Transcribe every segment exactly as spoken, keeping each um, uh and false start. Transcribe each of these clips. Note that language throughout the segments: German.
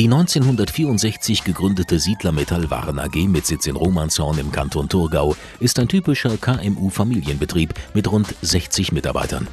Die neunzehnhundertvierundsechzig gegründete Siedler Metallwaren A G mit Sitz in Romanshorn im Kanton Thurgau ist ein typischer K M U-Familienbetrieb mit rund sechzig Mitarbeitern.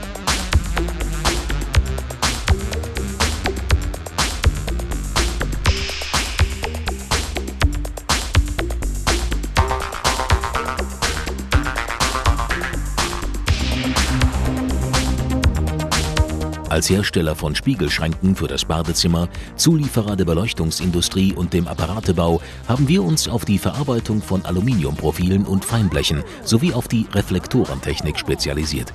Als Hersteller von Spiegelschränken für das Badezimmer, Zulieferer der Beleuchtungsindustrie und dem Apparatebau haben wir uns auf die Verarbeitung von Aluminiumprofilen und Feinblechen sowie auf die Reflektorentechnik spezialisiert.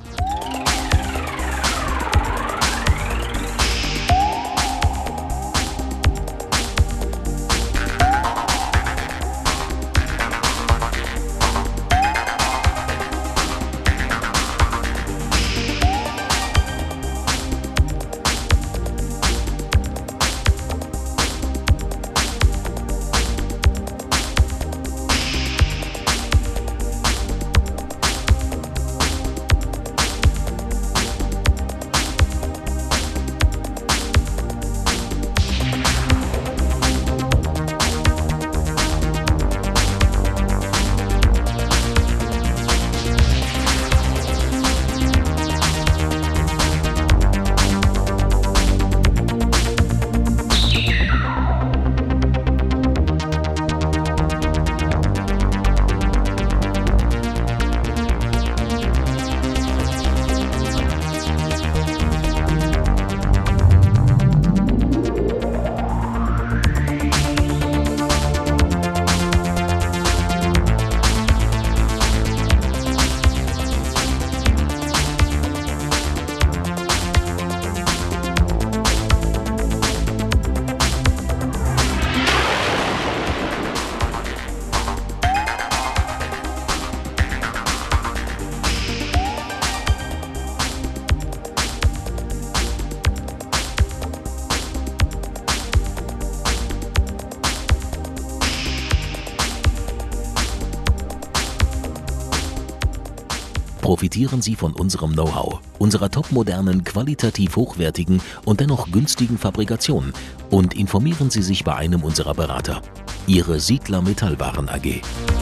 Profitieren Sie von unserem Know-how, unserer topmodernen, qualitativ hochwertigen und dennoch günstigen Fabrikation und informieren Sie sich bei einem unserer Berater. Ihre Siedler Metallwaren A G.